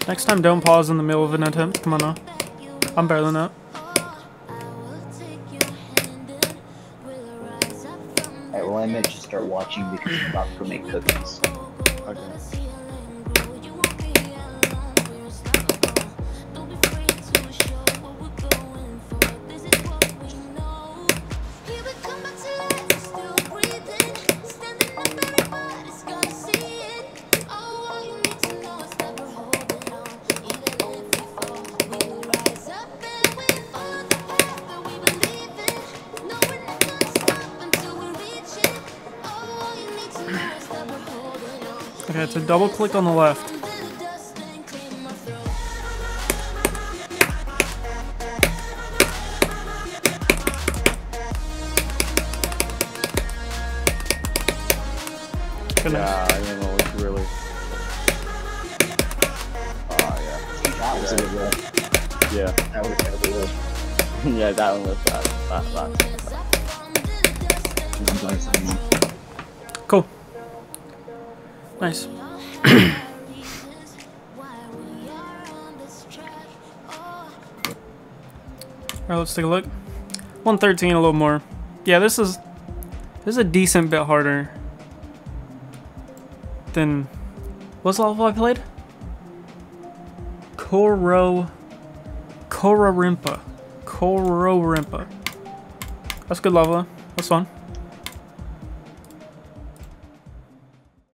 Next time, don't pause in the middle of an attempt. Come on now. I'm better than that. Alright, well I might just start watching because I'm about to go make cookies. Okay. Okay, so double click on the left. Goodness. Yeah, I don't know what's really. Yeah. That was a good roll. Yeah. That was a good roll. Yeah, that one was bad. I'm glad it's on me. Cool. Nice. Alright, let's take a look. 113, a little more. Yeah, this is a decent bit harder than what's the level I played? Kororimpa. That's a good level. That's fun.